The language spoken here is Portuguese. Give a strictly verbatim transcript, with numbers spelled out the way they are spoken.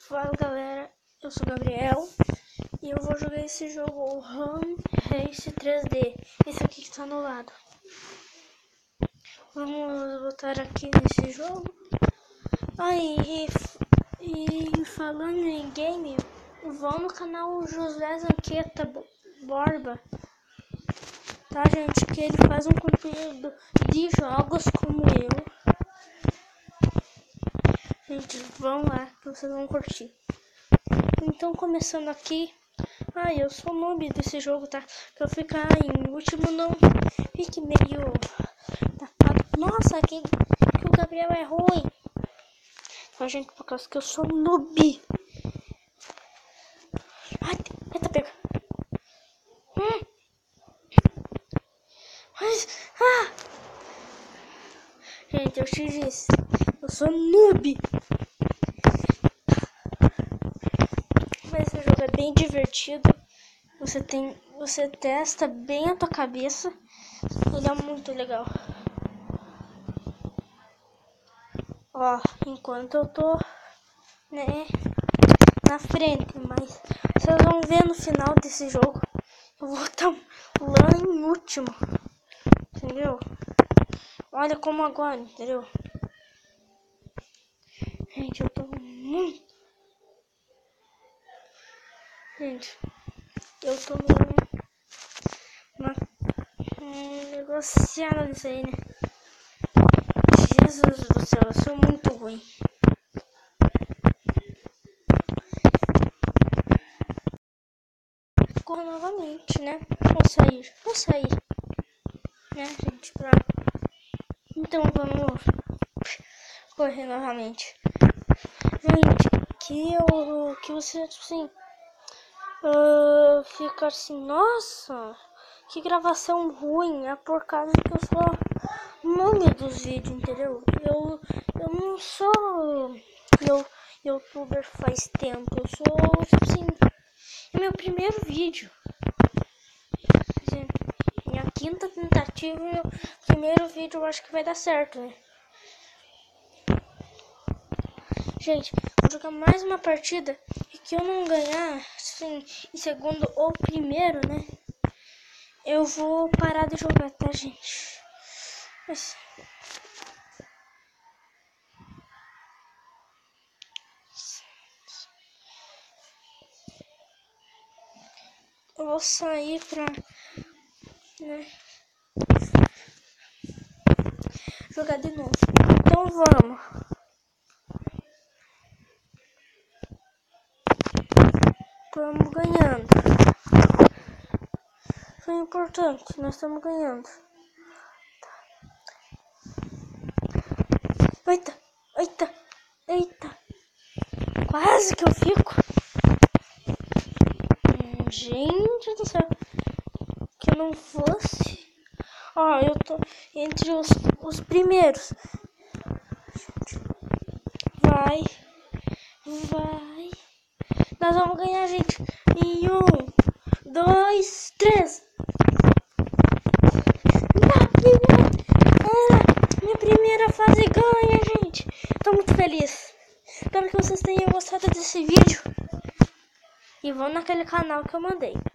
Fala galera, eu sou o Gabriel e eu vou jogar esse jogo, o Run Race três D, esse aqui que tá no lado. Vamos botar aqui nesse jogo. Aí, e, e falando em game, vão no canal José Zanqueta Borba, tá gente, que ele faz um conteúdo de jogos como eu. Gente, vão lá que vocês vão curtir. Então, começando aqui. Ai, eu sou noob desse jogo, tá? Que eu ficar em último não fique meio tapado. Nossa, que, que o Gabriel é ruim. Então, gente, por causa que eu sou noob. Ai, eita, pega. Hum. Mas, ah. Gente, eu te disse. Eu sou noob. Mas esse jogo é bem divertido. Você tem, você testa bem a tua cabeça. Ele é muito legal. Ó, enquanto eu tô, né, na frente, mas vocês vão ver no final desse jogo. Eu vou estar lá em último, entendeu? Olha como agora, entendeu? Gente, eu tô muito. Gente, eu tô uma, uma negociada disso aí, né? Jesus do céu, eu sou muito ruim. Corro novamente, né? Vou sair, vou sair, né, gente? Pra... Então vamos correr novamente. Gente, que eu, que você, assim, uh, fica assim, nossa, que gravação ruim. É por causa que eu sou nome dos vídeos, entendeu? Eu, eu não sou eu, youtuber faz tempo, eu sou, tipo assim, é meu primeiro vídeo. Minha quinta tentativa e o primeiro vídeo eu acho que vai dar certo, né? Gente, vou jogar mais uma partida e que eu não ganhar, assim, em segundo ou primeiro, né? Eu vou parar de jogar, tá, gente? Mas... eu vou sair pra, né, jogar de novo. Então vamos. Estamos ganhando. Isso é importante, nós estamos ganhando. Eita, eita, eita. Quase que eu fico. Hum, gente do céu. Que eu não fosse. Ó, eu tô entre os, os primeiros. Vai, vai. Nós vamos ganhar, gente. Em um, dois, três. Na primeira, minha primeira fase ganha, gente. Tô muito feliz. Espero que vocês tenham gostado desse vídeo. E vão naquele canal que eu mandei.